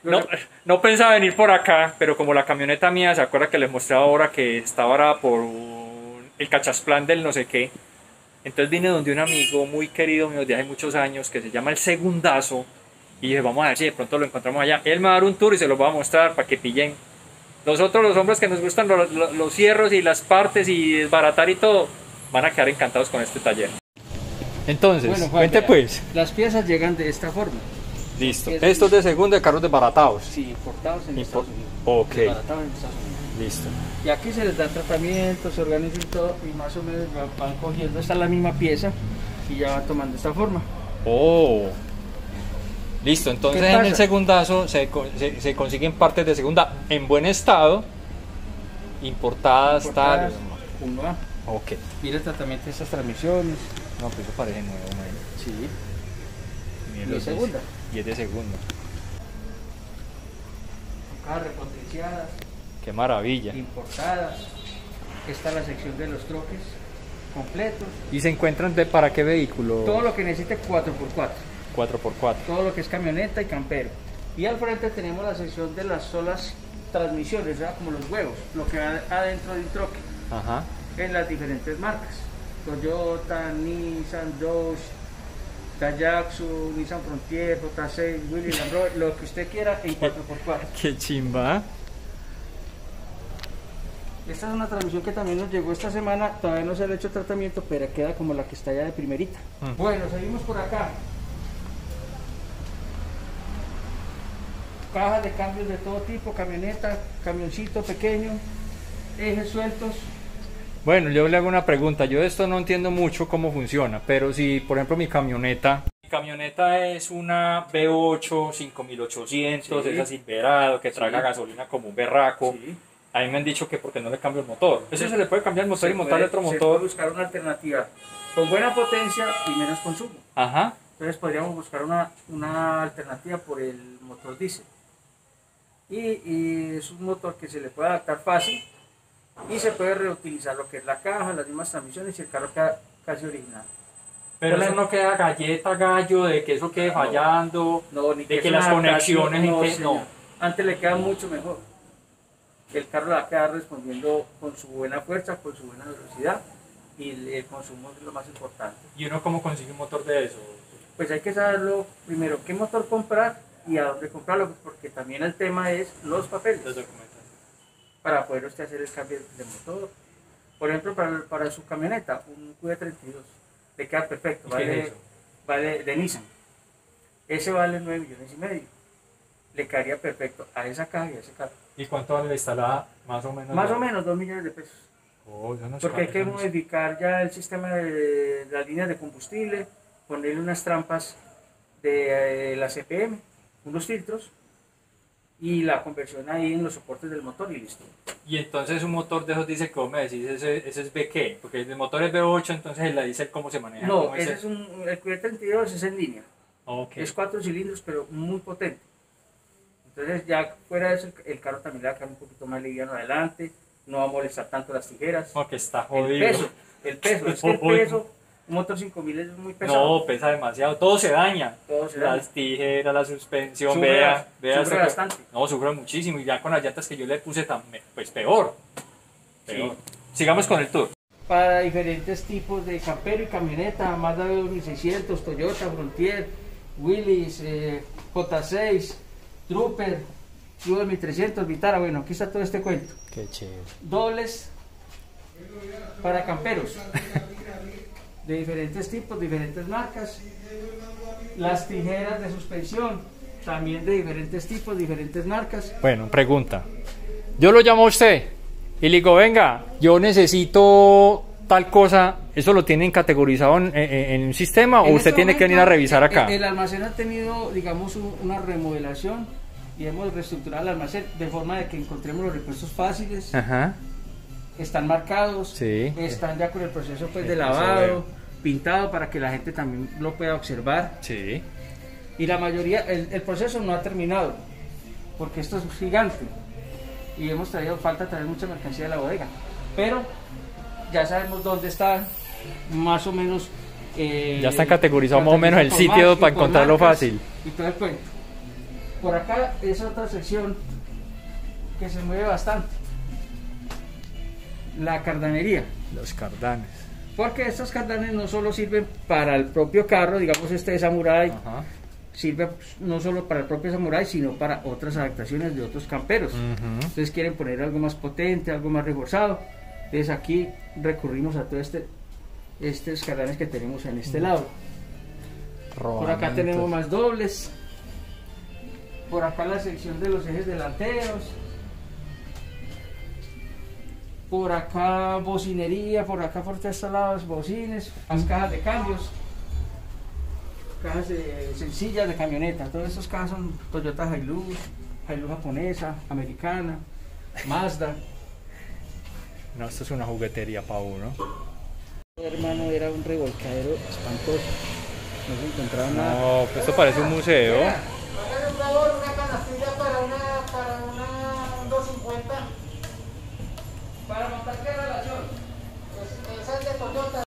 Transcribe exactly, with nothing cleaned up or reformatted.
No, no pensaba venir por acá, pero como la camioneta mía, ¿se acuerda que les mostré ahora que está varada por un- el cachasplan del no sé qué? Entonces vine donde un amigo muy querido mío de hace muchos años que se llama El Segundazo y dije, vamos a ver si de pronto lo encontramos allá. Él me va a dar un tour y se los va a mostrar para que pillen. Nosotros los hombres que nos gustan los, los, los cierros y las partes y desbaratar y todo, van a quedar encantados con este taller. Entonces, Bueno, Juan, cuente vea, pues. Las piezas llegan de esta forma. Listo. Piezas- Estos de segunda de carros desbaratados. Sí, importados en Impor- Estados Unidos. Ok. Desbaratados en Estados Unidos. Listo. Y aquí se les da tratamiento, se organiza y todo, y más o menos va- van cogiendo, esta es la misma pieza, y ya va tomando esta forma. Oh. Listo, entonces ¿Qué en pasa? el segundazo se, co- se, se consiguen partes de segunda en buen estado, importadas, Importadas, tal. uno A. Ok. Mira el tratamiento de estas transmisiones. No, pues eso parece nuevo, man. Sí. Miren ¿Y los de segunda? dice. Y es de segunda. Cajas repotenciadas, Qué maravilla. importadas. Esta es la sección de los troques completos. ¿Y se encuentran de para qué vehículo? Todo lo que necesite cuatro por cuatro. cuatro por cuatro. Todo lo que es camioneta y campero. Y al frente tenemos la sección de las solas transmisiones, ¿verdad? Como los huevos, lo que va adentro del troque, Ajá. en las diferentes marcas. Toyota, Nissan, Dodge, Daihatsu, Nissan Frontier, J seis, Willy Land Rover, lo que usted quiera en cuatro por cuatro. Qué chimba. Esta es una transmisión que también nos llegó esta semana, todavía no se le ha hecho tratamiento, pero queda como la que está ya de primerita. Mm. Bueno, seguimos por acá. Cajas de cambios de todo tipo, camioneta, camioncito pequeño, ejes sueltos. Bueno, yo le hago una pregunta. Yo de esto no entiendo mucho cómo funciona, pero si, por ejemplo, mi camioneta. Mi camioneta es una V ocho cinco mil ochocientos, Sí. esa Silverado que traga Sí. gasolina como un berraco. Sí. A mí me han dicho que porque no le cambio el motor. Eso se le puede cambiar el motor y Se montarle puede- otro se motor. puede buscar una alternativa con buena potencia y menos consumo. Ajá. Entonces podríamos buscar una, una alternativa por el motor diésel. Y, y es un motor que se le puede adaptar fácil y se puede reutilizar lo que es la caja, las mismas transmisiones y el carro queda casi original. Pero Hola. eso no queda galleta, gallo, de que eso quede No. fallando. No, ni De que es las una conexiones, adaptación, en que- señor. no. Antes le queda mucho mejor. El carro le va a quedar respondiendo con su buena fuerza, con su buena velocidad y el, el consumo es lo más importante. ¿Y uno cómo consigue un motor de eso? Pues hay que saberlo primero qué motor comprar y a dónde comprarlo, porque también el tema es los papeles Los documentos. para poder usted hacer el cambio de motor. Por ejemplo, para, para su camioneta, un Q D treinta y dos, le queda perfecto, ¿Y qué es vale, eso? vale de Nissan. Ese vale nueve millones y medio. Le caería perfecto a esa caja y a ese carro. ¿Y cuánto vale la instalada? Más o menos. Más o menos dos millones de pesos. Oh, yo no sé Porque hay que cuánto es. modificar ya el sistema de las líneas de combustible, ponerle unas trampas de eh, la C P M, unos filtros y la conversión ahí en los soportes del motor y listo. Y entonces un motor de esos dice que vos me decís, ese, ese es V qué, porque el motor es V ocho, entonces la diésel cómo se maneja. No, ¿Cómo ese es un, el Q D treinta y dos es en línea, Ok. es cuatro cilindros pero muy potente. Entonces ya fuera de eso el, el carro también le va a quedar un poquito más liviano adelante, no va a molestar tanto las tijeras. No, que está El jodido. peso, el peso, es que el peso, un motor cinco mil es muy pesado. No, pesa demasiado, todo se daña. Todo se daña. Las tijeras, la suspensión, Sufre vea, bas- vea sufre esto que- bastante. No, sufre muchísimo y ya con las llantas que yo le puse también, pues peor. Peor. Sí. Sigamos con el tour. Para diferentes tipos de campero y camioneta, Mazda dos mil seiscientos, Toyota, Frontier, Willys, eh, J seis, Trooper, True dos mil trescientos, Vitara, bueno, aquí está todo este cuento. Qué chévere. Dobles para camperos, de diferentes tipos, diferentes marcas. Las tijeras de suspensión, también de diferentes tipos, diferentes marcas. Bueno, pregunta. Yo lo llamo a usted y le digo, venga, yo necesito tal cosa. ¿Eso lo tienen categorizado en, en- en un sistema o En usted este tiene que venir a momento, revisar acá? El, el almacén ha tenido, digamos, un- una remodelación y hemos reestructurado el almacén de forma de que encontremos los repuestos fáciles, Ajá. están marcados, Sí. están ya con el proceso pues, de Eso lavado, veo. pintado para que la gente también lo pueda observar. Sí. Y la mayoría, el, el proceso no ha terminado, porque esto es gigante y hemos traído, falta traer mucha mercancía de la bodega, pero ya sabemos dónde está, más o menos. eh, Ya están categorizados más o menos el por sitio mar- y para por encontrarlo marcas fácil. Y todo el cuento. Por acá es otra sección que se mueve bastante. La cardanería. Los cardanes. Porque estos cardanes no solo sirven para el propio carro, digamos este de Samurai, Ajá. sirve no solo para el propio Samurai, sino para otras adaptaciones de otros camperos. Ujú. Entonces quieren poner algo más potente, algo más reforzado. Entonces aquí recurrimos a todo este estos cardanes que tenemos en este lado. Por acá Rodamientos. tenemos más dobles. Por acá la sección de los ejes delanteros. Por acá bocinería, por acá por estos lados bocines, las cajas de cambios, cajas de, sencillas de camioneta. Todas estas cajas son Toyota Hilux, Hilux japonesa, americana, Mazda. No, esto es una juguetería para uno. Hermano, era un revolcadero espantoso. No se encontraba nada. No, pues esto parece un museo. Hágale un favor, una canastilla para una, para una doscientos cincuenta. Para montar qué relación. Esa es de Toyota.